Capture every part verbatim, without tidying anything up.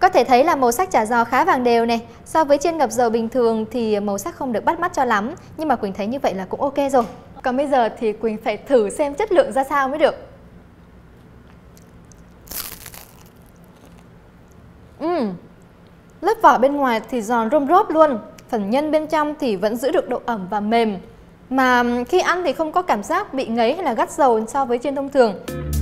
Có thể thấy là màu sắc chả giò khá vàng đều này. So với chiên ngập dầu bình thường thì màu sắc không được bắt mắt cho lắm, nhưng mà Quỳnh thấy như vậy là cũng ok rồi. Còn bây giờ thì Quỳnh phải thử xem chất lượng ra sao mới được. Uhm. Lớp vỏ bên ngoài thì giòn rôm rốp luôn, phần nhân bên trong thì vẫn giữ được độ ẩm và mềm. Mà khi ăn thì không có cảm giác bị ngấy hay là gắt dầu so với chiên thông thường.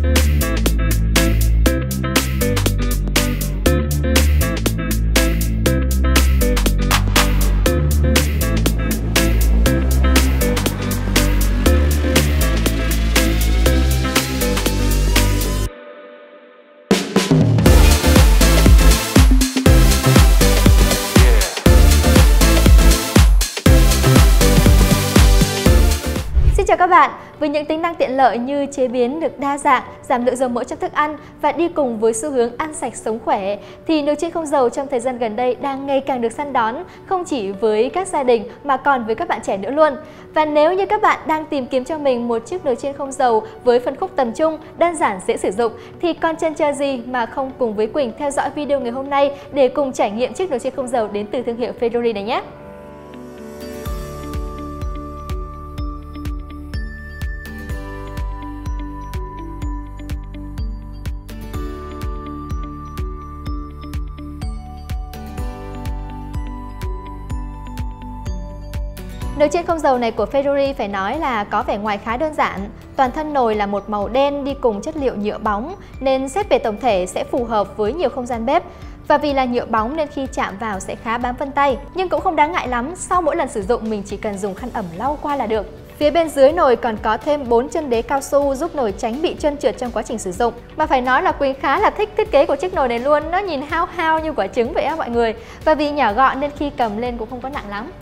Xin chào các bạn, với những tính năng tiện lợi như chế biến được đa dạng, giảm lượng dầu mỡ trong thức ăn và đi cùng với xu hướng ăn sạch sống khỏe thì nồi chiên không dầu trong thời gian gần đây đang ngày càng được săn đón, không chỉ với các gia đình mà còn với các bạn trẻ nữa luôn. Và nếu như các bạn đang tìm kiếm cho mình một chiếc nồi chiên không dầu với phân khúc tầm trung, đơn giản dễ sử dụng thì còn chần chờ gì mà không cùng với Quỳnh theo dõi video ngày hôm nay để cùng trải nghiệm chiếc nồi chiên không dầu đến từ thương hiệu Fedori này nhé. Nồi chiên không dầu này của Fedori phải nói là có vẻ ngoài khá đơn giản. Toàn thân nồi là một màu đen đi cùng chất liệu nhựa bóng nên xét về tổng thể sẽ phù hợp với nhiều không gian bếp. Và vì là nhựa bóng nên khi chạm vào sẽ khá bám vân tay. Nhưng cũng không đáng ngại lắm, sau mỗi lần sử dụng mình chỉ cần dùng khăn ẩm lau qua là được. Phía bên dưới nồi còn có thêm bốn chân đế cao su giúp nồi tránh bị trơn trượt trong quá trình sử dụng. Mà phải nói là Quỳnh khá là thích thiết kế của chiếc nồi này luôn, nó nhìn hao hao như quả trứng vậy á mọi người. Và vì nhỏ gọn nên khi cầm lên cũng không có nặng lắm.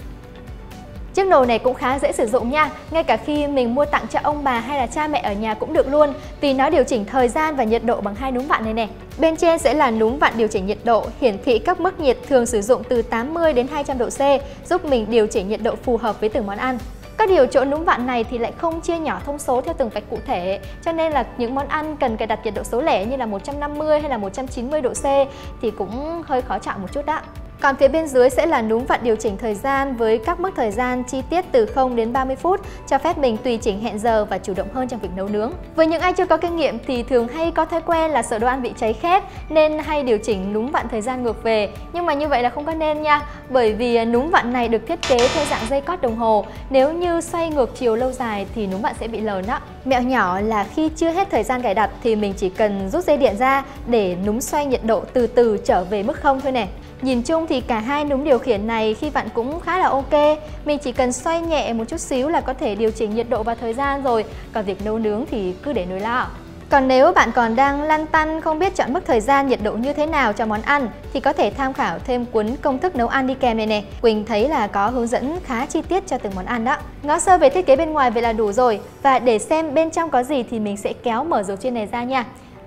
Chiếc nồi này cũng khá dễ sử dụng nha, ngay cả khi mình mua tặng cho ông bà hay là cha mẹ ở nhà cũng được luôn, vì nó điều chỉnh thời gian và nhiệt độ bằng hai núm vặn này nè. Bên trên sẽ là núm vặn điều chỉnh nhiệt độ, hiển thị các mức nhiệt thường sử dụng từ tám mươi đến hai trăm độ C, giúp mình điều chỉnh nhiệt độ phù hợp với từng món ăn. Có điều chỗ núm vặn này thì lại không chia nhỏ thông số theo từng vạch cụ thể, cho nên là những món ăn cần cài đặt nhiệt độ số lẻ như là một trăm năm mươi hay là một trăm chín mươi độ C thì cũng hơi khó chọn một chút đó. Còn phía bên dưới sẽ là núm vặn điều chỉnh thời gian với các mức thời gian chi tiết từ không đến ba mươi phút, cho phép mình tùy chỉnh hẹn giờ và chủ động hơn trong việc nấu nướng. Với những ai chưa có kinh nghiệm thì thường hay có thói quen là sợ đồ ăn bị cháy khét nên hay điều chỉnh núm vặn thời gian ngược về. Nhưng mà như vậy là không có nên nha, bởi vì núm vặn này được thiết kế theo dạng dây cót đồng hồ. Nếu như xoay ngược chiều lâu dài thì núm vặn sẽ bị lờn đó. Mẹo nhỏ là khi chưa hết thời gian cài đặt thì mình chỉ cần rút dây điện ra để núm xoay nhiệt độ từ từ trở về mức không thôi nè. Nhìn chung thì cả hai núm điều khiển này khi vặn cũng khá là ok. Mình chỉ cần xoay nhẹ một chút xíu là có thể điều chỉnh nhiệt độ và thời gian rồi. Còn việc nấu nướng thì cứ để nồi lo. Còn nếu bạn còn đang lăn tăn không biết chọn mức thời gian nhiệt độ như thế nào cho món ăn thì có thể tham khảo thêm cuốn công thức nấu ăn đi kèm này nè. Quỳnh thấy là có hướng dẫn khá chi tiết cho từng món ăn đó. Ngó sơ về thiết kế bên ngoài vậy là đủ rồi. Và để xem bên trong có gì thì mình sẽ kéo mở dầu chiên này ra nha.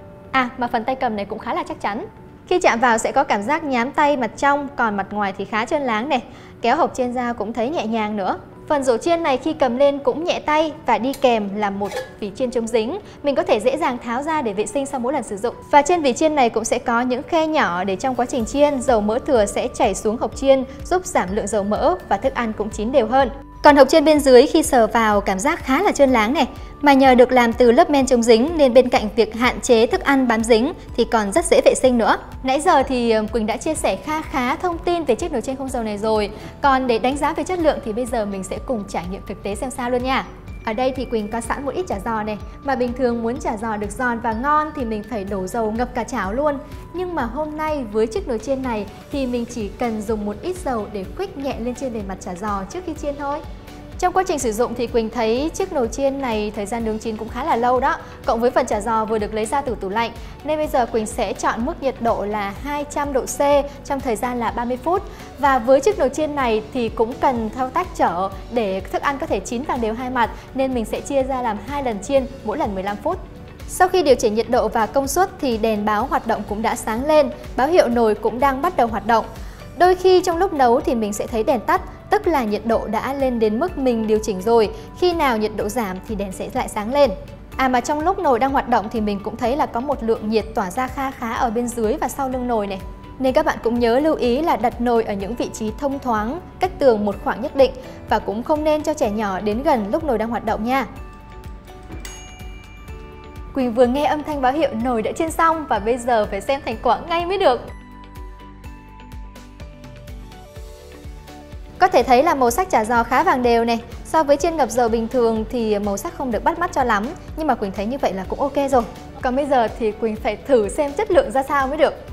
À mà phần tay cầm này cũng khá là chắc chắn. Khi chạm vào sẽ có cảm giác nhám tay mặt trong, còn mặt ngoài thì khá trơn láng này. Kéo hộp chiên ra cũng thấy nhẹ nhàng nữa. Phần rổ chiên này khi cầm lên cũng nhẹ tay và đi kèm là một vỉ chiên chống dính. Mình có thể dễ dàng tháo ra để vệ sinh sau mỗi lần sử dụng. Và trên vỉ chiên này cũng sẽ có những khe nhỏ để trong quá trình chiên, dầu mỡ thừa sẽ chảy xuống hộp chiên, giúp giảm lượng dầu mỡ và thức ăn cũng chín đều hơn. Còn hộp chiên bên dưới khi sờ vào cảm giác khá là trơn láng này. Mà nhờ được làm từ lớp men chống dính nên bên cạnh việc hạn chế thức ăn bám dính thì còn rất dễ vệ sinh nữa. Nãy giờ thì Quỳnh đã chia sẻ kha khá thông tin về chiếc nồi chiên không dầu này rồi. Còn để đánh giá về chất lượng thì bây giờ mình sẽ cùng trải nghiệm thực tế xem sao luôn nha. Ở đây thì Quỳnh có sẵn một ít chả giò này. Mà bình thường muốn chả giò được giòn và ngon thì mình phải đổ dầu ngập cả chảo luôn. Nhưng mà hôm nay với chiếc nồi chiên này thì mình chỉ cần dùng một ít dầu để khuếch nhẹ lên trên bề mặt chả giò trước khi chiên thôi. Trong quá trình sử dụng thì Quỳnh thấy chiếc nồi chiên này thời gian nướng chín cũng khá là lâu đó. Cộng với phần chả giò vừa được lấy ra từ tủ lạnh. Nên bây giờ Quỳnh sẽ chọn mức nhiệt độ là hai trăm độ C trong thời gian là ba mươi phút. Và với chiếc nồi chiên này thì cũng cần thao tác chở để thức ăn có thể chín vàng đều hai mặt. Nên mình sẽ chia ra làm hai lần chiên, mỗi lần mười lăm phút. Sau khi điều chỉnh nhiệt độ và công suất thì đèn báo hoạt động cũng đã sáng lên, báo hiệu nồi cũng đang bắt đầu hoạt động. Đôi khi trong lúc nấu thì mình sẽ thấy đèn tắt, tức là nhiệt độ đã lên đến mức mình điều chỉnh rồi. Khi nào nhiệt độ giảm thì đèn sẽ lại sáng lên. À mà trong lúc nồi đang hoạt động thì mình cũng thấy là có một lượng nhiệt tỏa ra kha khá ở bên dưới và sau lưng nồi này. Nên các bạn cũng nhớ lưu ý là đặt nồi ở những vị trí thông thoáng, cách tường một khoảng nhất định và cũng không nên cho trẻ nhỏ đến gần lúc nồi đang hoạt động nha. Quỳnh vừa nghe âm thanh báo hiệu nồi đã chiên xong và bây giờ phải xem thành quả ngay mới được. Có thể thấy là màu sắc chả giò khá vàng đều này. So với chiên ngập dầu bình thường thì màu sắc không được bắt mắt cho lắm, nhưng mà Quỳnh thấy như vậy là cũng ok rồi. Còn bây giờ thì Quỳnh phải thử xem chất lượng ra sao mới được.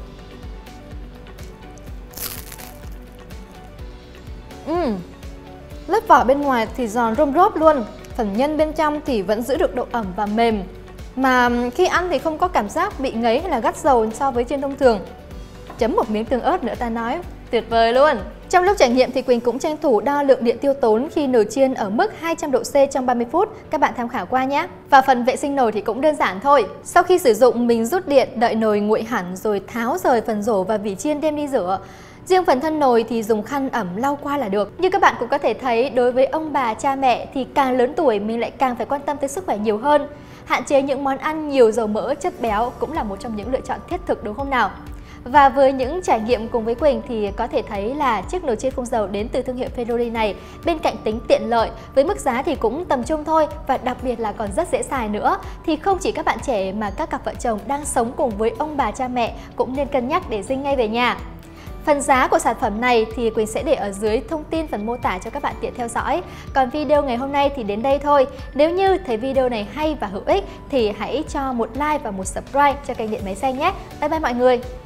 Uhm, lớp vỏ bên ngoài thì giòn rôm rốp luôn, phần nhân bên trong thì vẫn giữ được độ ẩm và mềm. Mà khi ăn thì không có cảm giác bị ngấy hay là gắt dầu so với chiên thông thường. Chấm một miếng tương ớt nữa ta nói, tuyệt vời luôn. Trong lúc trải nghiệm thì Quỳnh cũng tranh thủ đo lượng điện tiêu tốn khi nồi chiên ở mức hai trăm độ C trong ba mươi phút, các bạn tham khảo qua nhé. Và phần vệ sinh nồi thì cũng đơn giản thôi. Sau khi sử dụng mình rút điện, đợi nồi nguội hẳn rồi tháo rời phần rổ và vỉ chiên đem đi rửa. Riêng phần thân nồi thì dùng khăn ẩm lau qua là được. Như các bạn cũng có thể thấy, đối với ông bà cha mẹ thì càng lớn tuổi mình lại càng phải quan tâm tới sức khỏe nhiều hơn. Hạn chế những món ăn nhiều dầu mỡ, chất béo cũng là một trong những lựa chọn thiết thực đúng không nào? Và với những trải nghiệm cùng với Quỳnh thì có thể thấy là chiếc nồi chiên không dầu đến từ thương hiệu Fedori này bên cạnh tính tiện lợi, với mức giá thì cũng tầm trung thôi và đặc biệt là còn rất dễ xài nữa, thì không chỉ các bạn trẻ mà các cặp vợ chồng đang sống cùng với ông bà cha mẹ cũng nên cân nhắc để dinh ngay về nhà. Phần giá của sản phẩm này thì Quỳnh sẽ để ở dưới thông tin phần mô tả cho các bạn tiện theo dõi. Còn video ngày hôm nay thì đến đây thôi. Nếu như thấy video này hay và hữu ích thì hãy cho một like và một subscribe cho kênh Điện Máy Xanh nhé. Bye bye mọi người!